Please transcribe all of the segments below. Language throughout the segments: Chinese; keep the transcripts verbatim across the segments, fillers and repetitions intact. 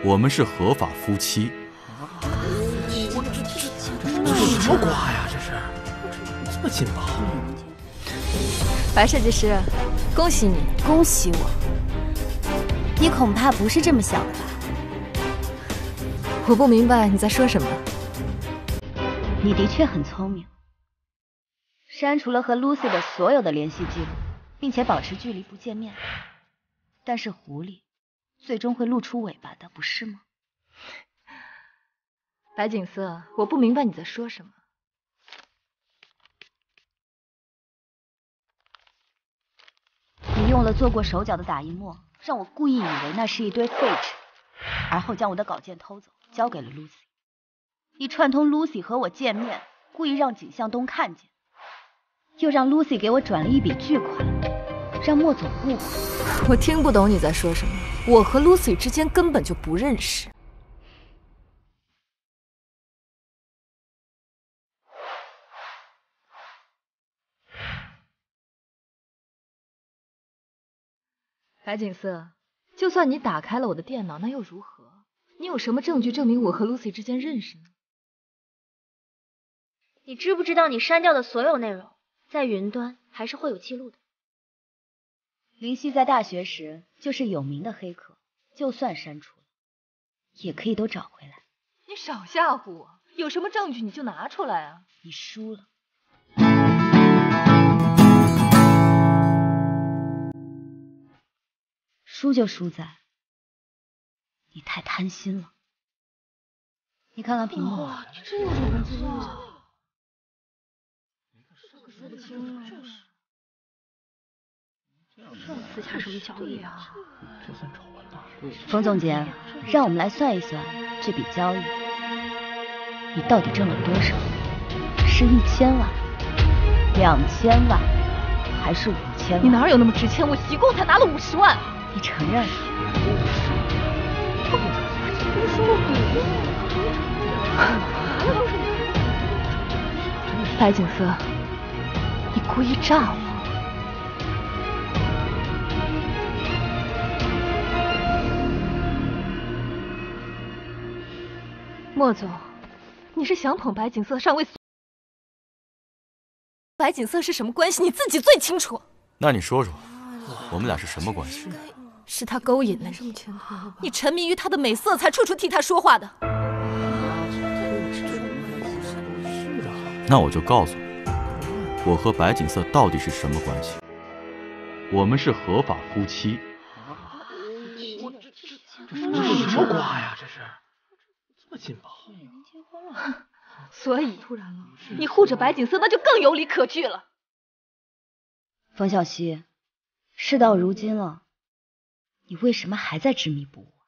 我们是合法夫妻。 我这这这这什么瓜呀？这是这么劲爆！ 白设计师，恭喜你， 恭喜我！你恐怕不是这么想的吧？ 我不明白你在说什么。 你的确很聪明，删除了和 Lucy 的所有的联系记录，并且保持距离不见面。但是狐狸最终会露出尾巴的，不是吗？ 白景色，我不明白你在说什么。 你用了做过手脚的打印墨，让我故意以为那是一堆废纸，而后将我的稿件偷走，交给了 Lucy。你串通 Lucy 和我见面，故意让景向东看见，又让 Lucy 给我转了一笔巨款，让莫总误会。 我听不懂你在说什么。我和 Lucy 之间根本就不认识。白景色，就算你打开了我的电脑，那又如何？你有什么证据证明我和 Lucy 之间认识呢？ 你知不知道你删掉的所有内容，在云端还是会有记录的？ 林夕在大学时就是有名的黑客，就算删除了，也可以都找回来。 你少吓唬我，有什么证据你就拿出来啊！ 你输了。输就输在你太贪心了。你看看屏幕。哇， 这有什么资料啊？ 说不清啊。 私下什么交易啊？ 这算丑闻吧？ 冯总监，让我们来算一算这笔交易，你到底挣了多少？是一千万、两千万，还是五千万？ 你哪有那么值钱？我一共才拿了五十万。 你承认了？ 白景色，你故意诈我。莫总，你是想捧白景色上位？白景色是什么关系？你自己最清楚。 那你说说，我们俩是什么关系？ 是他勾引了你，你沉迷于他的美色，才处处替他说话的。 那我就告诉你，我和白景色到底是什么关系？我们是合法夫妻。 我这这这这什么瓜呀？这是这么劲爆！ 所以突然了，你护着白景色，那就更有理可据了。 冯小希，事到如今了，你为什么还在执迷不悟？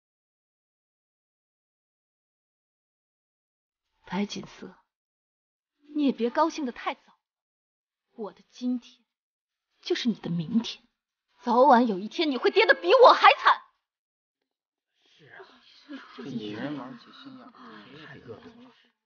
白景色，你也别高兴得太早。我的今天就是你的明天，早晚有一天你会跌得比我还惨。 是啊，这女人玩起心眼太恶毒了。